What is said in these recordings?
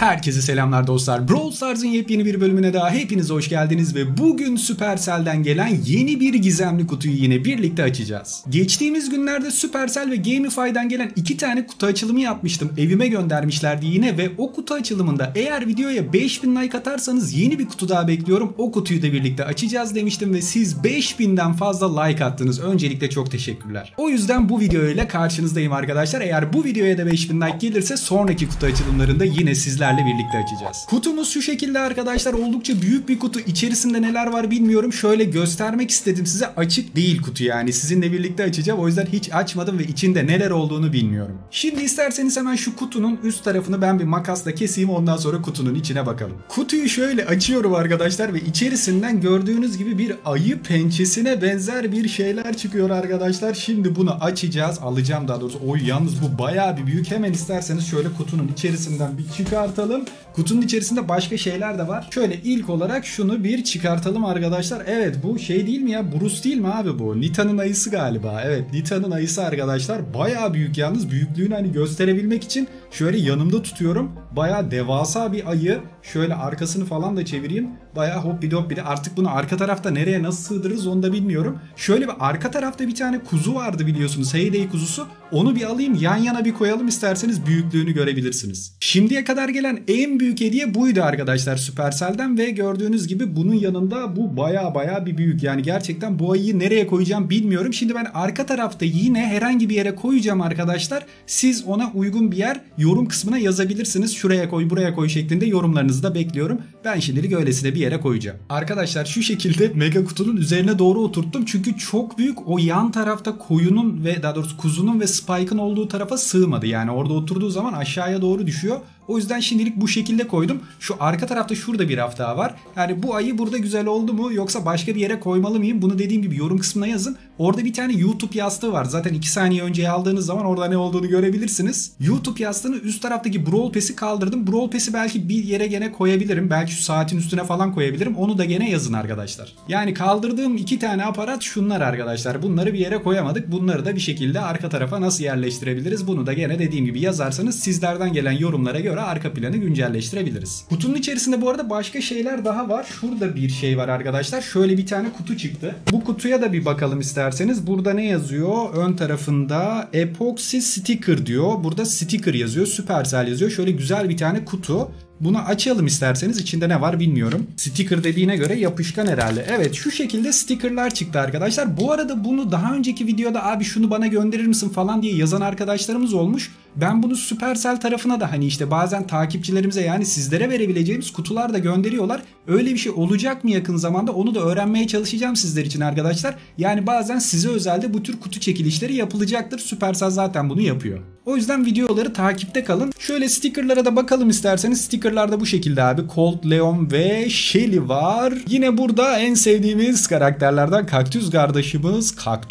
Herkese selamlar dostlar. Brawl Stars'ın yepyeni bir bölümüne daha hepiniz hoş geldiniz ve bugün Supercell'den gelen yeni bir gizemli kutuyu yine birlikte açacağız. Geçtiğimiz günlerde Supercell ve Gamify'dan gelen 2 tane kutu açılımı yapmıştım. Evime göndermişlerdi yine ve o kutu açılımında eğer videoya 5000 like atarsanız yeni bir kutu daha bekliyorum. O kutuyu da birlikte açacağız demiştim ve siz 5000'den fazla like attınız. Öncelikle çok teşekkürler. O yüzden bu videoyla karşınızdayım arkadaşlar. Eğer bu videoya da 5000 like gelirse sonraki kutu açılımlarında yine sizlerle birlikte açacağız. Kutumuz şu şekilde arkadaşlar, oldukça büyük bir kutu. İçerisinde neler var bilmiyorum. Şöyle göstermek istedim size. Açık değil kutu, yani sizinle birlikte açacağım. O yüzden hiç açmadım ve içinde neler olduğunu bilmiyorum. Şimdi isterseniz hemen şu kutunun üst tarafını ben bir makasla keseyim, ondan sonra kutunun içine bakalım. Kutuyu şöyle açıyorum arkadaşlar ve içerisinden gördüğünüz gibi bir ayı pençesine benzer bir şeyler çıkıyor arkadaşlar. Şimdi bunu açacağız. Alacağım daha doğrusu. Oy, yalnız bu bayağı bir büyük. Hemen isterseniz şöyle kutunun içerisinden bir çıkartalım. Kutunun içerisinde başka şeyler de var. Şöyle ilk olarak şunu bir çıkartalım arkadaşlar. Evet, bu şey değil mi ya? Bruce değil mi abi bu? Nita'nın ayısı galiba. Evet, Nita'nın ayısı arkadaşlar. Bayağı büyük yalnız. Büyüklüğünü hani gösterebilmek için şöyle yanımda tutuyorum. Bayağı devasa bir ayı. Şöyle arkasını falan da çevireyim. Bayağı hoppidi hoppidi. Artık bunu arka tarafta nereye nasıl sığdırırız onu da bilmiyorum. Şöyle bir arka tarafta bir tane kuzu vardı biliyorsunuz. Heyday kuzusu. Onu bir alayım, yan yana bir koyalım, isterseniz büyüklüğünü görebilirsiniz. Şimdiye kadar gelen en büyük hediye buydu arkadaşlar Supercell'den ve gördüğünüz gibi bunun yanında bu bayağı bir büyük. Yani gerçekten bu ayıyı nereye koyacağım bilmiyorum. Şimdi ben arka tarafta yine herhangi bir yere koyacağım arkadaşlar. Siz ona uygun bir yer yorum kısmına yazabilirsiniz. Şuraya koy, buraya koy şeklinde yorumlarınızı da bekliyorum. Ben şimdilik öylesine bir yere koyacağım. Arkadaşlar şu şekilde mega kutunun üzerine doğru oturttum. Çünkü çok büyük, o yan tarafta koyunun ve daha doğrusu kuzunun ve Spike'ın olduğu tarafa sığmadı. Yani orada oturduğu zaman aşağıya doğru düşüyor. O yüzden şimdilik bu şekilde koydum. Şu arka tarafta şurada bir raf daha var. Yani bu ayı burada güzel oldu mu yoksa başka bir yere koymalı mıyım? Bunu dediğim gibi yorum kısmına yazın. Orada bir tane YouTube yastığı var. Zaten 2 saniye önce aldığınız zaman orada ne olduğunu görebilirsiniz. YouTube yastığını üst taraftaki Brawl Pass'i kaldırdım. Brawl Pass'i belki bir yere gene koyabilirim. Belki şu saatin üstüne falan koyabilirim. Onu da gene yazın arkadaşlar. Yani kaldırdığım 2 tane aparat şunlar arkadaşlar. Bunları bir yere koyamadık. Bunları da bir şekilde arka tarafa nasıl yerleştirebiliriz? Bunu da gene dediğim gibi yazarsanız sizlerden gelen yorumlara göre arka planı güncelleştirebiliriz. Kutunun içerisinde bu arada başka şeyler daha var. Şurada bir şey var arkadaşlar. Şöyle bir tane kutu çıktı. Bu kutuya da bir bakalım isterseniz. Burada ne yazıyor? Ön tarafında Epoxy Sticker diyor. Burada sticker yazıyor. Supercell yazıyor. Şöyle güzel bir tane kutu. Bunu açalım isterseniz. İçinde ne var bilmiyorum. Sticker dediğine göre yapışkan herhalde. Evet, şu şekilde stickerlar çıktı arkadaşlar. Bu arada bunu daha önceki videoda abi şunu bana gönderir misin falan diye yazan arkadaşlarımız olmuş. Ben bunu Supercell tarafına da hani işte bazen takipçilerimize, yani sizlere verebileceğimiz kutular da gönderiyorlar. Öyle bir şey olacak mı yakın zamanda, onu da öğrenmeye çalışacağım sizler için arkadaşlar. Yani bazen size özelde bu tür kutu çekilişleri yapılacaktır. Supercell zaten bunu yapıyor. O yüzden videoları takipte kalın. Şöyle stickerlara da bakalım isterseniz. Stickerlar da bu şekilde abi. Colt, Leon ve Shelly var. Yine burada en sevdiğimiz karakterlerden Kaktüs kardeşimiz.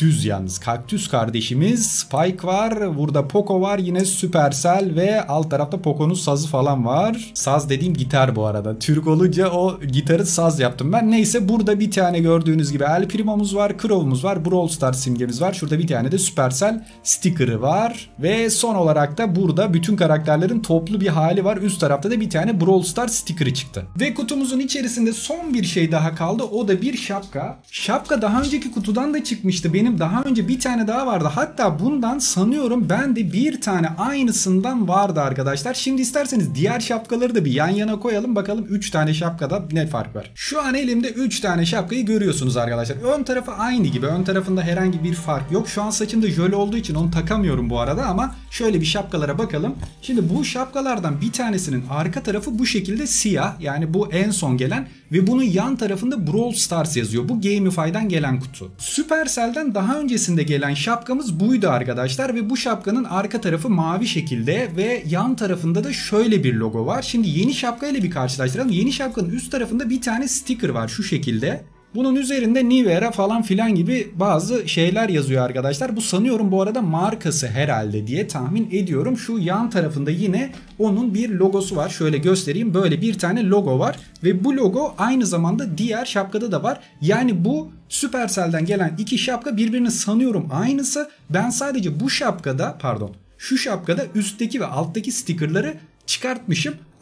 Kaktüs kardeşimiz Spike var. Burada Poco var. Yine Supercell ve alt tarafta Poco'nun sazı falan var. Saz dediğim gitar bu arada. Türk olunca o gitarı saz yaptım ben. Neyse, burada bir tane gördüğünüz gibi El Primo'muz var. Crow'umuz var. Brawl Stars simgemiz var. Şurada bir tane de Supercell sticker'ı var. Ve son olarak da burada bütün karakterlerin toplu bir hali var. Üst tarafta da bir tane Brawl Stars sticker'ı çıktı. Ve kutumuzun içerisinde son bir şey daha kaldı. O da bir şapka. Şapka daha önceki kutudan da çıkmıştı. Benim daha önce bir tane daha vardı. Hatta bundan sanıyorum bende bir tane aynısından vardı arkadaşlar. Şimdi isterseniz diğer şapkaları da bir yan yana koyalım. Bakalım 3 tane şapkada ne fark var. Şu an elimde 3 tane şapkayı görüyorsunuz arkadaşlar. Ön tarafı aynı gibi. Ön tarafında herhangi bir fark yok. Şu an saçımda jöle olduğu için onu takamıyorum bu arada ama şöyle bir şapkalara bakalım. Şimdi bu şapkalardan bir tanesinin arka tarafı bu şekilde siyah. Yani bu en son gelen ve bunun yan tarafında Brawl Stars yazıyor. Bu Gamify'dan gelen kutu. Supercell'den daha öncesinde gelen şapkamız buydu arkadaşlar ve bu şapkanın arka tarafı mavi şekilde ve yan tarafında da şöyle bir logo var. Şimdi yeni şapkayla bir karşılaştıralım. Yeni şapkanın üst tarafında bir tane sticker var şu şekilde. Bunun üzerinde New Era falan filan gibi bazı şeyler yazıyor arkadaşlar. Bu sanıyorum bu arada markası herhalde diye tahmin ediyorum. Şu yan tarafında yine onun bir logosu var. Şöyle göstereyim. Böyle bir tane logo var. Ve bu logo aynı zamanda diğer şapkada da var. Yani bu Supercell'den gelen 2 şapka birbirinin sanıyorum aynısı. Ben sadece bu şapkada, pardon, şu şapkada üstteki ve alttaki stickerları çıkartmışım.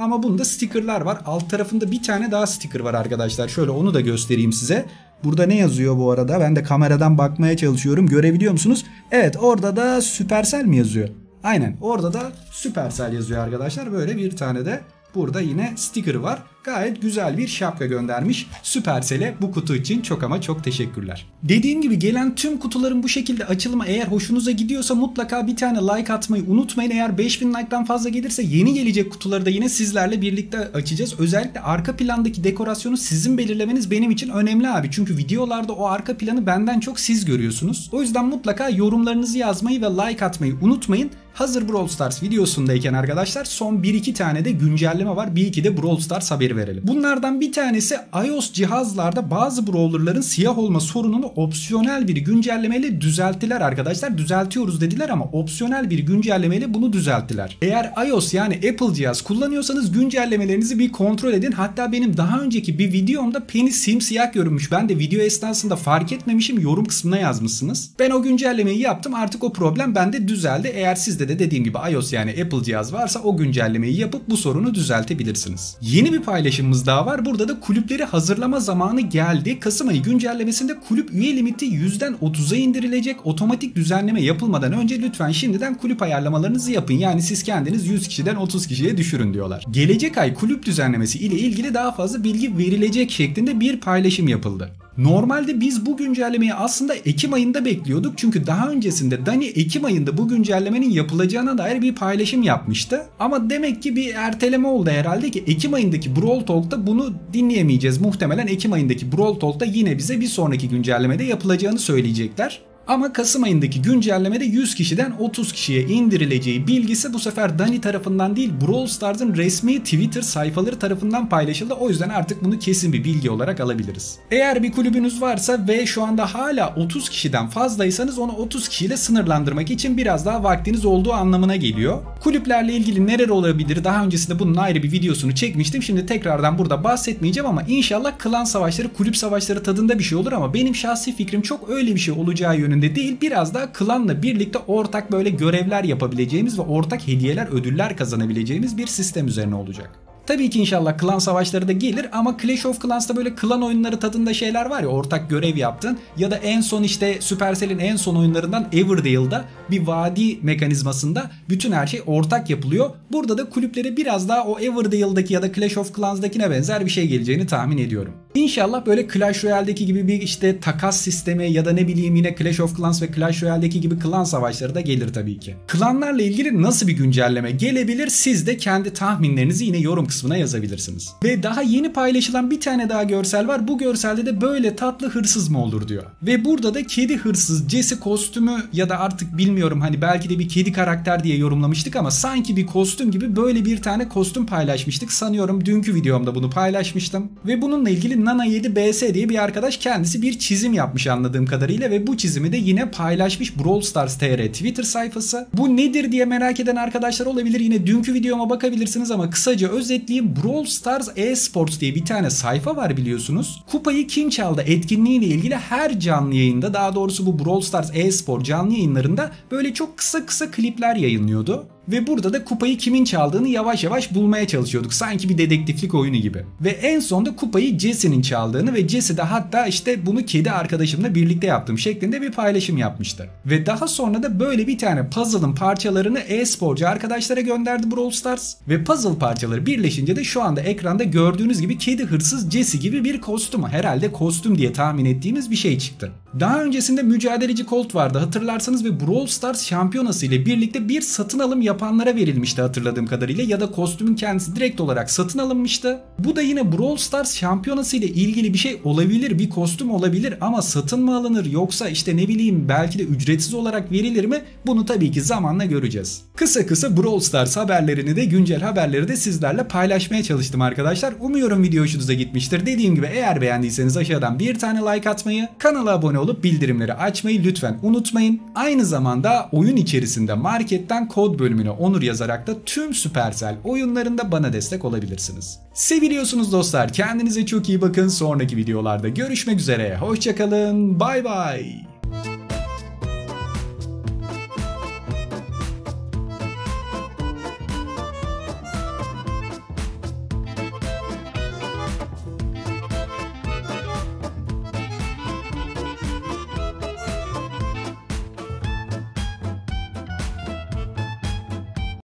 Ama bunda stickerlar var. Alt tarafında bir tane daha sticker var arkadaşlar. Şöyle onu da göstereyim size. Burada ne yazıyor bu arada? Ben de kameradan bakmaya çalışıyorum. Görebiliyor musunuz? Evet, orada da Supercell mi yazıyor? Aynen, orada da Supercell yazıyor arkadaşlar. Böyle bir tane de burada yine sticker var. Gayet güzel bir şapka göndermiş. Supercell'e bu kutu için çok ama çok teşekkürler. Dediğim gibi gelen tüm kutuların bu şekilde açılımı eğer hoşunuza gidiyorsa mutlaka bir tane like atmayı unutmayın. Eğer 5000 like'dan fazla gelirse yeni gelecek kutuları da yine sizlerle birlikte açacağız. Özellikle arka plandaki dekorasyonu sizin belirlemeniz benim için önemli abi. Çünkü videolarda o arka planı benden çok siz görüyorsunuz. O yüzden mutlaka yorumlarınızı yazmayı ve like atmayı unutmayın. Hazır Brawl Stars videosundayken arkadaşlar son 1-2 tane de güncelleme var. Bir iki de Brawl Stars haberi verelim. Bunlardan bir tanesi iOS cihazlarda bazı brawlerların siyah olma sorununu opsiyonel bir güncellemeyle düzelttiler arkadaşlar. Düzeltiyoruz dediler ama opsiyonel bir güncellemeyle bunu düzelttiler. Eğer iOS yani Apple cihaz kullanıyorsanız güncellemelerinizi bir kontrol edin. Hatta benim daha önceki bir videomda Penny simsiyah görünmüş. Ben de video esnasında fark etmemişim, yorum kısmına yazmışsınız. Ben o güncellemeyi yaptım, artık o problem bende düzeldi. Eğer sizde de dediğim gibi iOS yani Apple cihaz varsa o güncellemeyi yapıp bu sorunu düzeltebilirsiniz. Yeni bir paylaşımımız daha var. Burada da kulüpleri hazırlama zamanı geldi. Kasım ayı güncellemesinde kulüp üye limiti 100'den 30'a indirilecek. Otomatik düzenleme yapılmadan önce lütfen şimdiden kulüp ayarlamalarınızı yapın. Yani siz kendiniz 100 kişiden 30 kişiye düşürün diyorlar. Gelecek ay kulüp düzenlemesi ile ilgili daha fazla bilgi verilecek şeklinde bir paylaşım yapıldı. Normalde biz bu güncellemeyi aslında Ekim ayında bekliyorduk. Çünkü daha öncesinde Dani Ekim ayında bu güncellemenin yapılacağına dair bir paylaşım yapmıştı. Ama demek ki bir erteleme oldu herhalde ki Ekim ayındaki Brawl Talk'ta bunu dinleyemeyeceğiz. Muhtemelen Ekim ayındaki Brawl Talk'ta yine bize bir sonraki güncellemede yapılacağını söyleyecekler. Ama Kasım ayındaki güncellemede 100 kişiden 30 kişiye indirileceği bilgisi bu sefer Dani tarafından değil Brawl Stars'ın resmi Twitter sayfaları tarafından paylaşıldı. O yüzden artık bunu kesin bir bilgi olarak alabiliriz. Eğer bir kulübünüz varsa ve şu anda hala 30 kişiden fazlaysanız onu 30 kişiyle sınırlandırmak için biraz daha vaktiniz olduğu anlamına geliyor. Kulüplerle ilgili neler olabilir? Daha öncesinde bunun ayrı bir videosunu çekmiştim. Şimdi tekrardan burada bahsetmeyeceğim ama inşallah klan savaşları, kulüp savaşları tadında bir şey olur ama benim şahsi fikrim çok öyle bir şey olacağı yönünde değil, biraz daha klanla birlikte ortak böyle görevler yapabileceğimiz ve ortak hediyeler, ödüller kazanabileceğimiz bir sistem üzerine olacak. Tabii ki inşallah klan savaşları da gelir ama Clash of Clans'ta böyle klan oyunları tadında şeyler var ya, ortak görev yaptın ya da en son işte Supercell'in en son oyunlarından Everdale'da bir vadi mekanizmasında bütün her şey ortak yapılıyor. Burada da kulüplere biraz daha o Everdale'daki ya da Clash of Clans'dakine benzer bir şey geleceğini tahmin ediyorum. İnşallah böyle Clash Royale'deki gibi bir işte takas sistemi ya da ne bileyim yine Clash of Clans ve Clash Royale'deki gibi klan savaşları da gelir tabii ki. Klanlarla ilgili nasıl bir güncelleme gelebilir? Siz de kendi tahminlerinizi yine yorum kısmına yazabilirsiniz. Ve daha yeni paylaşılan bir tane daha görsel var. Bu görselde de böyle tatlı hırsız mı olur diyor. Ve burada da kedi hırsız Jesse kostümü ya da artık bilmiyorum hani belki de bir kedi karakter diye yorumlamıştık ama sanki bir kostüm gibi böyle bir tane kostüm paylaşmıştık. Sanıyorum dünkü videomda bunu paylaşmıştım. Ve bununla ilgili Nana7BS diye bir arkadaş kendisi bir çizim yapmış anladığım kadarıyla ve bu çizimi de yine paylaşmış Brawl Stars TR Twitter sayfası. Bu nedir diye merak eden arkadaşlar olabilir. Yine dünkü videoma bakabilirsiniz ama kısaca özetleyeyim. Brawl Stars eSports diye bir tane sayfa var biliyorsunuz. Kupayı kim çaldı etkinliğiyle ilgili her canlı yayında, daha doğrusu bu Brawl Stars eSport canlı yayınlarında böyle çok kısa klipler yayınlıyordu. Ve burada da kupayı kimin çaldığını yavaş yavaş bulmaya çalışıyorduk. Sanki bir dedektiflik oyunu gibi. Ve en sonunda kupayı Jesse'nin çaldığını ve Jesse de hatta işte bunu kedi arkadaşımla birlikte yaptım şeklinde bir paylaşım yapmıştı. Ve daha sonra da böyle bir tane puzzle'ın parçalarını e-sporcu arkadaşlara gönderdi Brawl Stars. Ve puzzle parçaları birleşince de şu anda ekranda gördüğünüz gibi kedi hırsız Jesse gibi bir kostüm. Herhalde kostüm diye tahmin ettiğimiz bir şey çıktı. Daha öncesinde mücadeleci Colt vardı hatırlarsanız ve Brawl Stars şampiyonası ile birlikte bir satın alım yapanlara verilmişti hatırladığım kadarıyla ya da kostümün kendisi direkt olarak satın alınmıştı. Bu da yine Brawl Stars şampiyonası ile ilgili bir şey olabilir, bir kostüm olabilir ama satın mı alınır yoksa işte ne bileyim belki de ücretsiz olarak verilir mi? Bunu tabii ki zamanla göreceğiz. Kısa Brawl Stars haberlerini de güncel haberleri de sizlerle paylaşmaya çalıştım arkadaşlar. Umuyorum video hoşunuza gitmiştir. Dediğim gibi eğer beğendiyseniz aşağıdan bir tane like atmayı, kanala abone olup bildirimleri açmayı lütfen unutmayın. Aynı zamanda oyun içerisinde marketten kod bölümüne Onur yazarak da tüm Supercell oyunlarında bana destek olabilirsiniz. Seviliyorsunuz dostlar. Kendinize çok iyi bakın. Sonraki videolarda görüşmek üzere. Hoşça kalın. Bay bay.